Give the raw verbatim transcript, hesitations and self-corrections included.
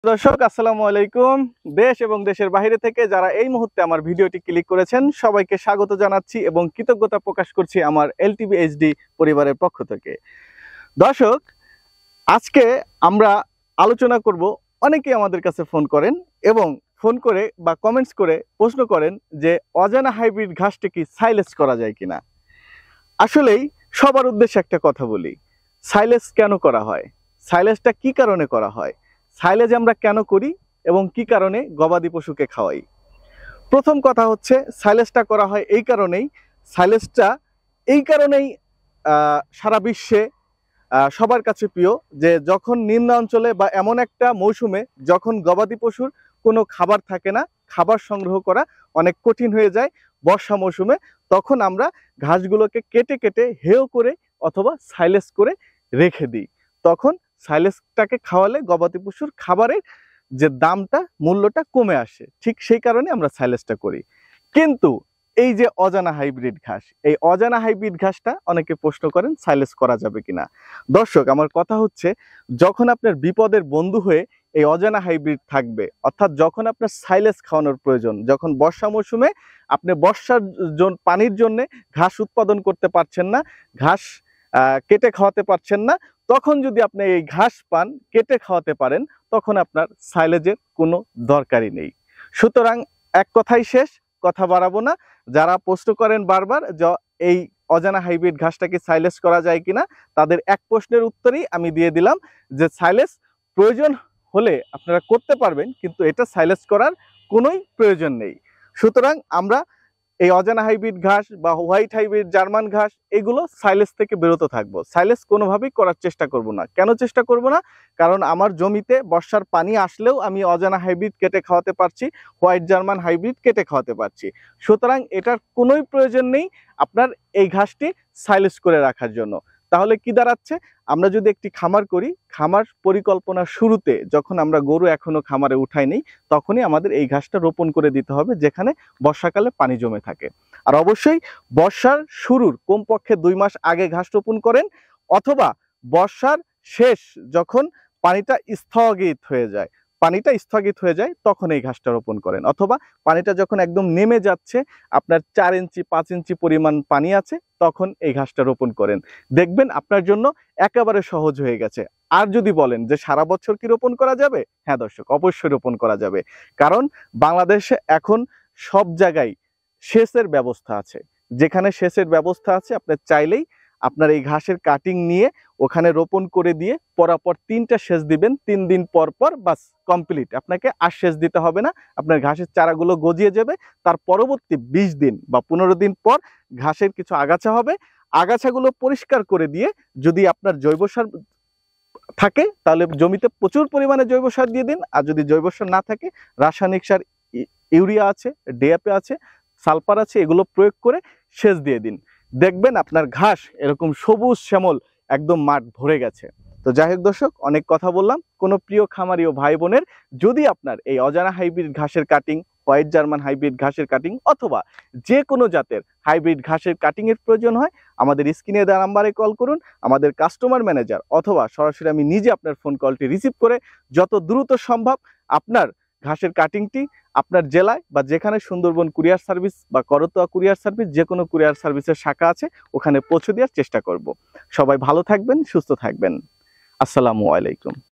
দর্শক আসসালামু আলাইকুম। দেশ এবং দেশের বাইরে থেকে যারা এই মুহূর্তে আমার ভিডিওটি ক্লিক করেছেন সবাইকে স্বাগত জানাচ্ছি এবং কৃতজ্ঞতা প্রকাশ করছি আমার এলটিভি এইচডি পরিবারের পক্ষ থেকে। দর্শক, আজকে আমরা আলোচনা করব, অনেকেই আমাদের কাছে ফোন করেন এবং ফোন করে বা কমেন্টস করে প্রশ্ন করেন যে অজানা হাইব্রিড ঘাসটি কি সাইলেজ করা যায় কিনা। আসলেই সবার উদ্দেশ্যে একটা কথা বলি, সাইলেজ কেন করা হয়, সাইলেজটা কি কারণে করা হয়, সাইলেজ আমরা কেন করি এবং কি কারণে গবাদি পশুকে খাওয়াই। প্রথম কথা হচ্ছে সাইলেজটা করা হয় এই কারণেই, সাইলেজটা এই কারণেই সারা বিশ্বে সবার কাছে প্রিয় যে যখন নিম্ন অঞ্চলে বা এমন একটা মৌসুমে যখন গবাদি পশুর কোনো খাবার থাকে না, খাবার সংগ্রহ করা অনেক কঠিন হয়ে যায় বর্ষা মৌসুমে, তখন আমরা ঘাসগুলোকে কেটে কেটে হেও করে অথবা সাইলেজ করে রেখে দিই। তখন সাইলেজটাকে খাওয়ালে গবাদি পশুর খাবারের যে দামটা, মূল্যটা কমে আসে, ঠিক সেই কারণে আমরা সাইলেজটা করি। কিন্তু এই যে অজানা হাইব্রিড ঘাস, এই অজানা হাইব্রিড ঘাসটা অনেকে প্রশ্ন করেন সাইলেজ করা যাবে কিনা। দর্শক, আমার কথা হচ্ছে যখন আপনার বিপদের বন্ধু হয়ে এই অজানা হাইব্রিড থাকবে, অর্থাৎ যখন আপনার সাইলেজ খাওয়ানোর প্রয়োজন, যখন বর্ষা মৌসুমে আপনি বর্ষার পানির জন্য ঘাস উৎপাদন করতে পারছেন না, ঘাস কেটে খাওয়াতে পারছেন না, তখন যদি আপনি এই ঘাস পান, কেটে খাওয়াতে পারেন, তখন আপনার সাইলেজের কোনো দরকারই নেই। সুতরাং এক কথাই শেষ, কথা বাড়াবো না। যারা প্রশ্ন করেন বারবার যে এই অজানা হাইব্রিড ঘাসটাকে সাইলেজ করা যায় কিনা, তাদের এক প্রশ্নের উত্তরই আমি দিয়ে দিলাম যে সাইলেজ প্রয়োজন হলে আপনারা করতে পারবেন, কিন্তু এটা সাইলেজ করার কোনোই প্রয়োজন নেই। সুতরাং আমরা এই অজানা হাইব্রিড ঘাস বা হোয়াইট হাইব্রিড জার্মান ঘাস, এগুলো সাইলেজ থেকে বিরত থাকবো। সাইলেজ কোনোভাবেই করার চেষ্টা করব না। কেন চেষ্টা করব না? কারণ আমার জমিতে বর্ষার পানি আসলেও আমি অজানা হাইব্রিড কেটে খাওয়াতে পারছি, হোয়াইট জার্মান হাইব্রিড কেটে খাওয়াতে পারছি। সুতরাং এটার কোনোই প্রয়োজন নেই আপনার এই ঘাসটি সাইলেজ করে রাখার জন্য। তাহলে কি দাঁড়াচ্ছে, আমরা যদি একটি খামার করি, খামার পরিকল্পনার শুরুতে যখন আমরা গরু এখনো খামারে উঠাই নেই, তখনই আমাদের এই ঘাসটা রোপণ করে দিতে হবে যেখানে বর্ষাকালে পানি জমে থাকে। আর অবশ্যই বর্ষার শুরুর কমপক্ষে দুই মাস আগে ঘাস রোপণ করেন, অথবা বর্ষার শেষ যখন পানিটা স্থগিত হয়ে যায় পানিটা স্থগিত হয়ে যায় তখন এই ঘাসটা রোপণ করেন, অথবা পানিটা যখন একদম নেমে যাচ্ছে, আপনার চার ইঞ্চি পাঁচ ইঞ্চি পরিমাণ পানি আছে, তখন এই ঘাসটা রোপণ করেন। দেখবেন আপনার জন্য একেবারে সহজ হয়ে গেছে। আর যদি বলেন যে সারা বছর কি রোপণ করা যাবে, হ্যাঁ দর্শক, অবশ্যই রোপণ করা যাবে। কারণ বাংলাদেশে এখন সব জায়গায় সেচের ব্যবস্থা আছে। যেখানে সেচের ব্যবস্থা আছে, আপনি চাইলেই আপনার এই ঘাসের কাটিং নিয়ে ওখানে রোপণ করে দিয়ে পরাপর তিনটা সেচ দিবেন, তিন দিন পর পর বাস কমপ্লিট। আপনাকে আর সেচ দিতে হবে না, আপনার ঘাসের চারাগুলো গজিয়ে যাবে। তার পরবর্তী বিশ দিন বা পনেরো দিন পর ঘাসের কিছু আগাছা হবে, আগাছাগুলো পরিষ্কার করে দিয়ে যদি আপনার জৈব সার থাকে তাহলে জমিতে প্রচুর পরিমাণে জৈব সার দিয়ে দিন। আর যদি জৈব সার না থাকে, রাসায়নিক সার, ইউরিয়া আছে, ডিএপি আছে, সালফার আছে, এগুলো প্রয়োগ করে সেচ দিয়ে দিন। দেখবেন আপনার ঘাস এরকম সবুজ শ্যামল একদম মাঠ ভরে গেছে। তো যাই হোক দর্শক, অনেক কথা বললাম। কোনো প্রিয় খামারি ও ভাই বোনের যদি আপনার এই অজানা হাইব্রিড ঘাসের কাটিং, হোয়াইট জার্মান হাইব্রিড ঘাসের কাটিং, অথবা যে কোনো জাতের হাইব্রিড ঘাসের কাটিং এর প্রয়োজন হয়, আমাদের স্ক্রিনে দেওয়া নাম্বারে কল করুন। আমাদের কাস্টমার ম্যানেজার অথবা সরাসরি আমি নিজে আপনার ফোন কলটি রিসিভ করে যত দ্রুত সম্ভব আপনার ঘাসের কাটিংটি আপনার জেলায় বা যেখানে সুন্দরবন কুরিয়ার সার্ভিস বা করতোয়া কুরিয়ার সার্ভিস, যে কোনো কুরিয়ার সার্ভিসের শাখা আছে, ওখানে পৌঁছে দেওয়ার চেষ্টা করব। সবাই ভালো থাকবেন, সুস্থ থাকবেন। আসসালামু আলাইকুম।